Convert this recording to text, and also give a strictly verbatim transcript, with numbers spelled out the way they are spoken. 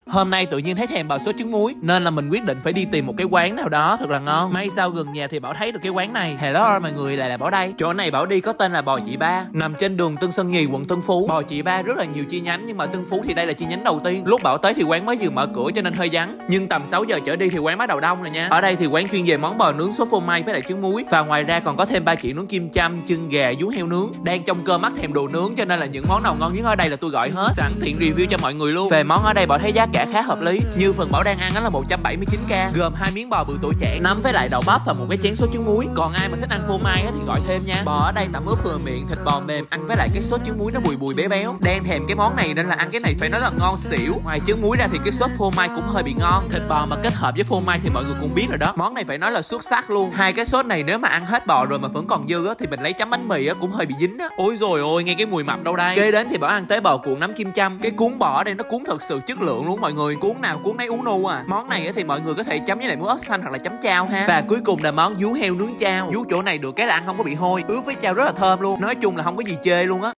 Hôm nay tự nhiên thấy thèm bò sốt trứng muối nên là mình quyết định phải đi tìm một cái quán nào đó thật là ngon. May sao gần nhà thì Bảo thấy được cái quán này. Hello mọi người, lại là Bảo đây. Chỗ này Bảo đi có tên là Bò Chị Ba, nằm trên đường Tân Sơn Nhì, quận Tân Phú. Bò Chị Ba rất là nhiều chi nhánh nhưng mà Tân Phú thì đây là chi nhánh đầu tiên. Lúc Bảo tới thì quán mới vừa mở cửa cho nên hơi vắng, nhưng tầm sáu giờ trở đi thì quán bắt đầu đông rồi nha. Ở đây thì quán chuyên về món bò nướng sốt phô mai với lại trứng muối, và ngoài ra còn có thêm ba chỉ nướng kim châm, chân gà, vú heo nướng. Đang trong cơn mắt thèm đồ nướng cho nên là những món nào ngon nhất ở đây là tôi gọi hết, sẵn tiện review cho mọi người luôn. Về món ở đây Bảo thấy giá cả khá hợp lý. Như phần Bảo đang ăn đó là một trăm bảy mươi chín k, gồm hai miếng bò bự tổ chảng, nấm với lại đậu bắp và một cái chén sốt trứng muối. Còn ai mà thích ăn phô mai thì gọi thêm nha. Bò ở đây tẩm ướp vừa miệng, thịt bò mềm, ăn với lại cái sốt trứng muối nó bùi bùi béo béo. Đang thèm cái món này nên là ăn cái này phải nói là ngon xỉu. Ngoài trứng muối ra thì cái sốt phô mai cũng hơi bị ngon. Thịt bò mà kết hợp với phô mai thì mọi người cũng biết rồi đó, món này phải nói là xuất sắc luôn. Hai cái sốt này nếu mà ăn hết bò rồi mà vẫn còn dư á thì mình lấy chấm bánh mì á cũng hơi bị dính á. Ôi rồi ôi, nghe cái mùi mập đâu đây. Kế đến thì Bảo ăn tới bò cuộn nấm kim châm. Cái cuốn bò ở đây nó cuốn thật sự chất lượng luôn mọi người, cuốn nào cuốn nấy ú nu à. Món này thì mọi người có thể chấm với lại muối ớt xanh hoặc là chấm chao ha. Và cuối cùng là món vú heo nướng chao. Vú chỗ này được cái là ăn không có bị hôi, ướp với chao rất là thơm luôn. Nói chung là không có gì chê luôn á.